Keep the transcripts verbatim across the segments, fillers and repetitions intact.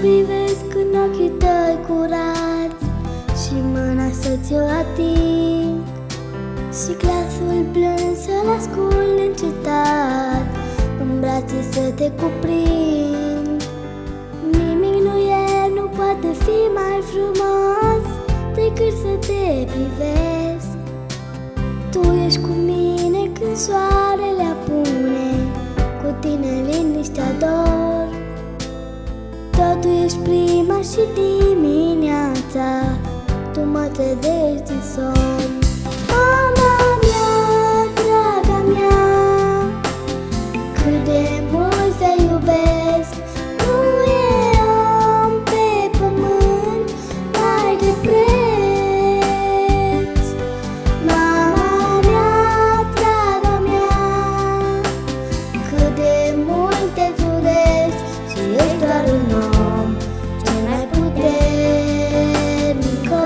privesc în ochii tăi curați și mâna să ți-o ating și glasul plâns să-l ascult încetat, în brațe să te cuprind. Nimic nu e, nu poate fi mai frumos decât să te privesc. Tu ești cu mine când soarele apune, cu tine liniștea dor. Tot tu ești prima și dimineața, tu mă trezești din somn. Mama mea, draga mea, cât de mult te iubesc. Nu e om pe pământ mai de preț. Mama mea, draga mea, cât de mult te iubesc și ești doar un om, cel mai puternic om.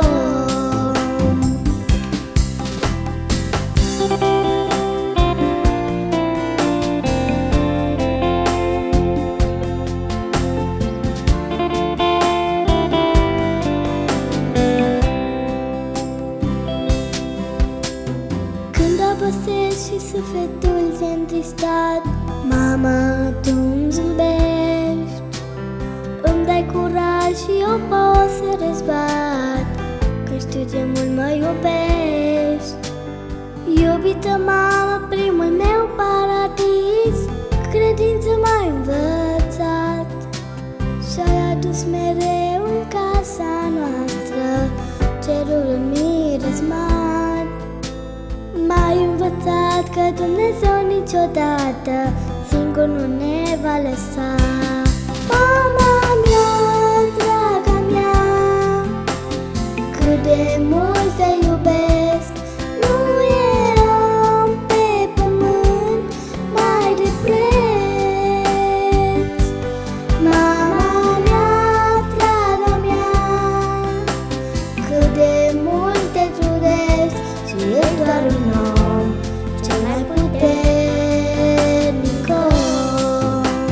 Când obosesc și sufletul ți-e întristat, mama, tu îmi zâmbești, îmi dai curaj și eu pot să răzbat, că știu ce mult mă iubești. Iubită mamă, primul meu paradis, credință m-ai învățat și-ai adus mereu în casa noastră cerul mirezmat. M-ai învățat că Dumnezeu niciodată singur nu ne va lăsa. Mama mea, draga mea, cât de mult te iubesc. Nu e om pe pământ mai de preț. Mama mea, draga mea, cât de mult te iubesc și ești doar un om, cel mai puternic om.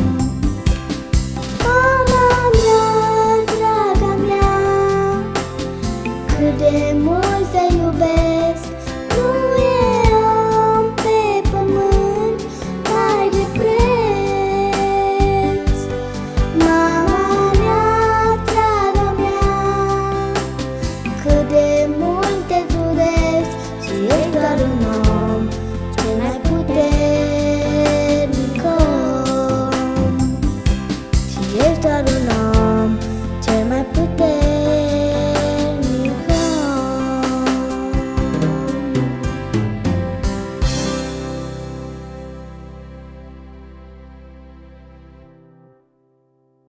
Mama mea, draga mea, cât de mult te iubesc. Nu e om pe pământ mai de preț. Mama mea, draga mea, cât de mult te iubesc și ești doar un om, cel mai puternic om. Și ești doar un om.